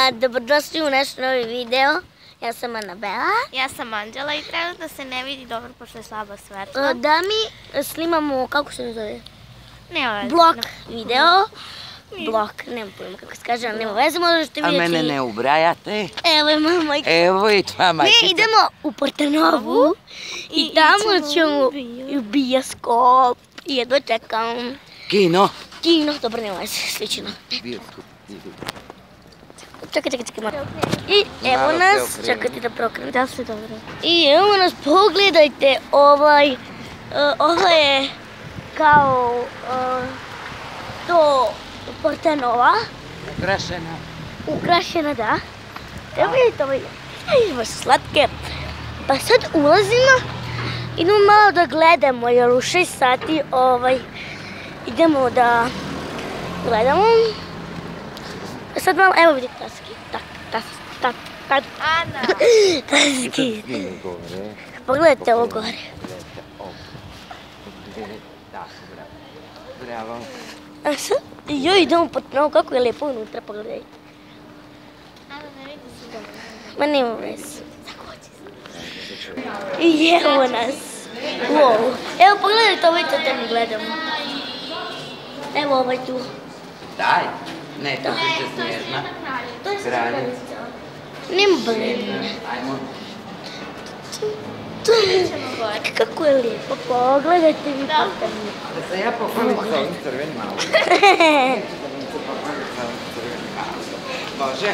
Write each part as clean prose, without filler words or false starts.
Dobrodošli u naš novi video. Ja sam Anabela. Ja sam Anđela i trenutno se ne vidi dobro pošto je slabo svetlo. Da mi snimamo, kako se zove? Nema veze. Blog video. Blog, nema pojma kako se kaže, ali nema veze, možete vidjeti. A mene ne ubrajate? Evo je moja majka. Evo i tvoja majka. Mi idemo u Portanovu i tamo ćemo u bioskop. I jedno čekam. Kino? Kino, dobro, nema veze, slično. Bioskop. Čekaj, moram. I evo nas, čekajte da prokrenem. Da se dobro. I evo nas, pogledajte, ovo je kao to Portanova. Ukrašena, da. Evo vidite, ovo je baš slatke. Pa sad ulazimo, idemo malo da gledamo, jer u 6 sati idemo da gledamo. Sad malo, evo vidite taski. Ana! Taski. Pogledajte ovo gore. Bravo. A sad, joj, idemo Portanovu, kako je lijepo unutra, pogledajte. Ana, ne vidi se dobro. Ma nema veze. I evo nas. Wow. Evo pogledajte ovaj totem gledamo. Evo ovaj tu. Daj. Ne, to je snježna. Granje. Nema balerine. Ajmo. Kako je lijepo, pogledajte mi Portanovu. Da se ja pohvalim sa ovim crvenim malom. Može?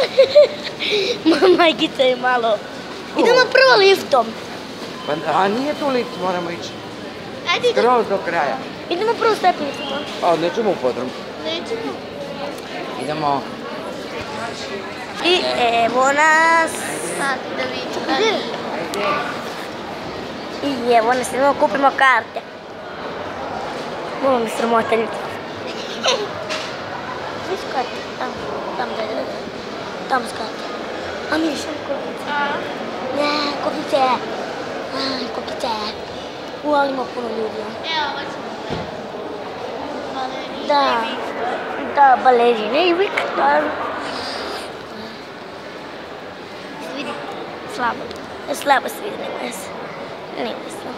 Majkica je malo. Idemo prvo liftom. A nije tu lift, moramo ići. Skroz do kraja. Idemo prvo stepenicama. A, nećemo u podrum. Nećemo. Idemo. I evo nas. Sad da vidim. I evo nas, idemo kupimo karte. Malo mi sramota ljudi. Gdje su karte? Tamo, tamo su karte. A mi išemo kupice. Ne, kupice. Kupice. Ali ima puno ljudi. Evo, ovo ćemo. Balerine. Da, balerine i Viktor. Vidi, slabo. Slabo se vidi, nema veze. Nema veze.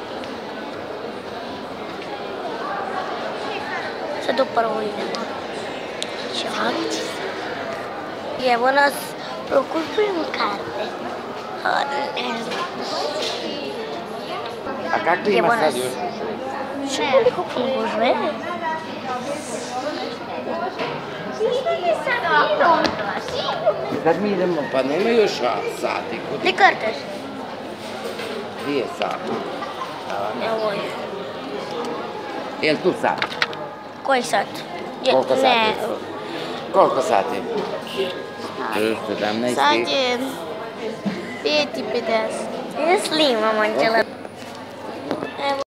Sad upravo idemo. Čak. I evo nas, prokupujemo karte. Ne znam. A kakvi ima sad još? Koliko može? Kad mi idemo, pa nema još sati. Gdje karte? Gdje je sat? Evo je. Je li tu sat? Koji sat? Koliko sati? Ne. Koliko sati? 17. Sad je 5:50. Jesli imam, Anđela.